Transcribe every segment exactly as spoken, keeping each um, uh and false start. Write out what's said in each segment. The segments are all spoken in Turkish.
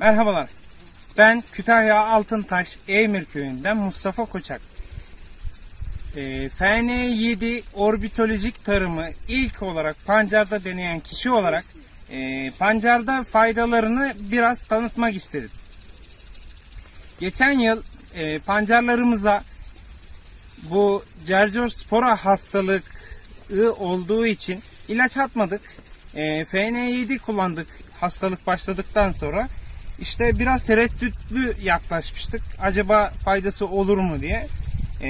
Merhabalar, ben Kütahya Altıntaş Eymir Köyü'nden Mustafa Koçak. E, F N yedi orbitolojik tarımı ilk olarak pancarda deneyen kişi olarak e, pancarda faydalarını biraz tanıtmak istedim. Geçen yıl e, pancarlarımıza bu Cercospora hastalığı olduğu için ilaç atmadık. E, F N yedi kullandık hastalık başladıktan sonra. İşte biraz tereddütlü yaklaşmıştık. Acaba faydası olur mu diye. E,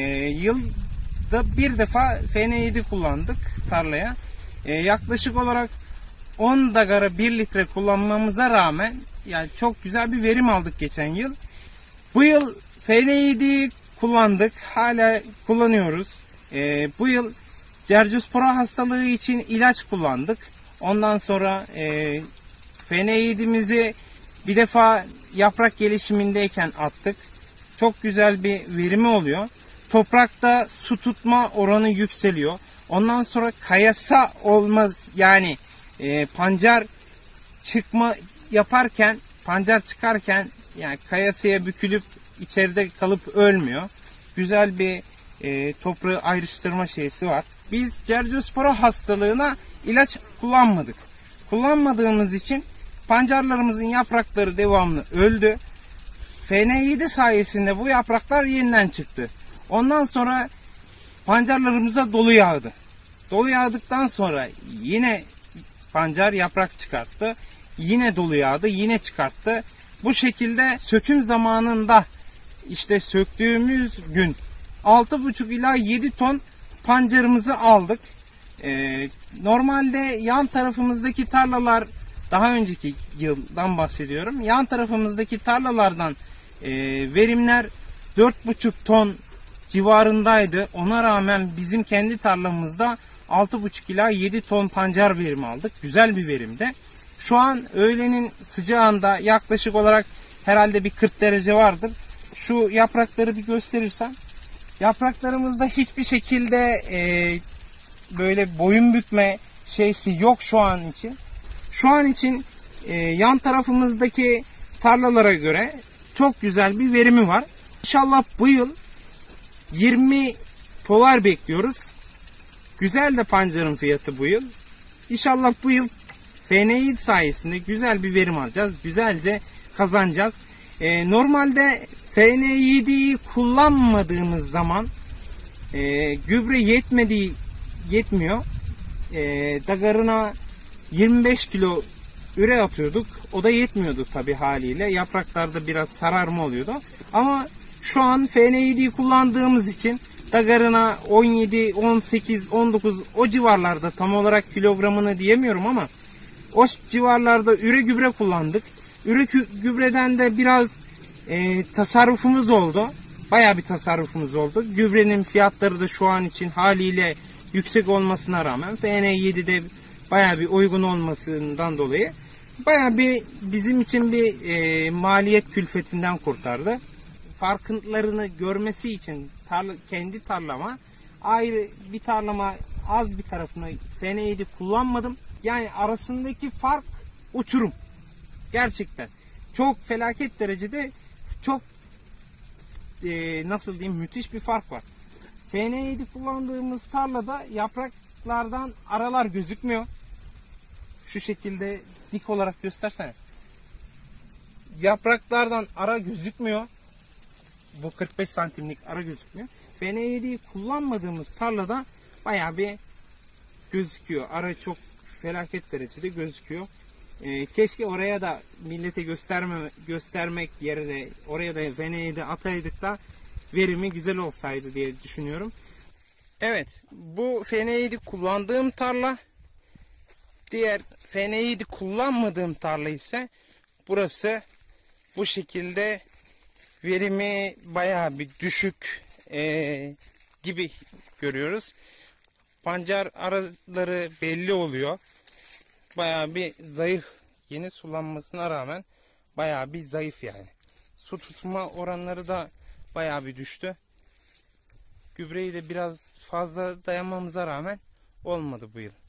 yılda bir defa F N yedi kullandık tarlaya. E, yaklaşık olarak on dagara bir litre kullanmamıza rağmen yani çok güzel bir verim aldık geçen yıl. Bu yıl F N yediyi kullandık. Hala kullanıyoruz. E, bu yıl Cercospora hastalığı için ilaç kullandık. Ondan sonra e, F N yedimizi bir defa yaprak gelişimindeyken attık. Çok güzel bir verimi oluyor. Toprakta su tutma oranı yükseliyor. Ondan sonra kayasa olmaz yani e, pancar çıkma yaparken, pancar çıkarken yani kayasıya bükülüp içeride kalıp ölmüyor. Güzel bir e, toprağı ayrıştırma şeysi var. Biz Cercospora hastalığına ilaç kullanmadık. Kullanmadığımız için pancarlarımızın yaprakları devamlı öldü. F N yedi sayesinde bu yapraklar yeniden çıktı. Ondan sonra pancarlarımıza dolu yağdı. Dolu yağdıktan sonra yine pancar yaprak çıkarttı. Yine dolu yağdı, yine çıkarttı. Bu şekilde söküm zamanında işte söktüğümüz gün altı buçuk ila yedi ton pancarımızı aldık. Ee, normalde yan tarafımızdaki tarlalar, daha önceki yıldan bahsediyorum. Yan tarafımızdaki tarlalardan e, verimler dört buçuk ton civarındaydı. Ona rağmen bizim kendi tarlamızda altı buçuk ila yedi ton pancar verimi aldık. Güzel bir verimde. Şu an öğlenin sıcağında yaklaşık olarak herhalde bir kırk derece vardır. Şu yaprakları bir gösterirsem. Yapraklarımızda hiçbir şekilde e, böyle boyun bükme şeysi yok şu an için. Şu an için e, yan tarafımızdaki tarlalara göre çok güzel bir verimi var. İnşallah bu yıl yirmi polar bekliyoruz. Güzel de pancarın fiyatı bu yıl. İnşallah bu yıl F N yedi sayesinde güzel bir verim alacağız. Güzelce kazanacağız. E, normalde F N yediyi kullanmadığımız zaman e, gübre yetmediği yetmiyor. E, dagarına yirmi beş kilo üre atıyorduk. O da yetmiyordu tabii haliyle. Yapraklarda biraz sararma oluyordu. Ama şu an F N yediyi kullandığımız için dagarına on yedi, on sekiz, on dokuz o civarlarda, tam olarak kilogramını diyemiyorum ama o civarlarda üre gübre kullandık. Üre gübreden de biraz e, tasarrufumuz oldu. Bayağı bir tasarrufumuz oldu. Gübrenin fiyatları da şu an için haliyle yüksek olmasına rağmen F N yedide bayağı bir uygun olmasından dolayı bayağı bir bizim için bir e, maliyet külfetinden kurtardı. Farklarını görmesi için tarla, kendi tarlama ayrı bir tarlama, az bir tarafına F N yedi kullanmadım. Yani arasındaki fark uçurum. Gerçekten. Çok felaket derecede çok e, nasıl diyeyim müthiş bir fark var. F N yedi kullandığımız tarlada yapraklardan aralar gözükmüyor. Şu şekilde dik olarak göstersene. Yapraklardan ara gözükmüyor. Bu kırk beş santimlik ara gözükmüyor. F N yediyi kullanmadığımız tarlada bayağı bir gözüküyor. Ara çok felaket derecede gözüküyor. Ee, keşke oraya da millete gösterme, göstermek yerine oraya da F N yedi ataydık da verimi güzel olsaydı diye düşünüyorum. Evet, bu F N yedi kullandığım tarla. Diğer F N yedi kullanmadığım tarla ise burası. Bu şekilde verimi bayağı bir düşük ee, gibi görüyoruz. Pancar araları belli oluyor. Bayağı bir zayıf, yeni sulanmasına rağmen bayağı bir zayıf yani. Su tutma oranları da bayağı bir düştü. Gübreyi de biraz fazla dayanmamıza rağmen olmadı bu yıl.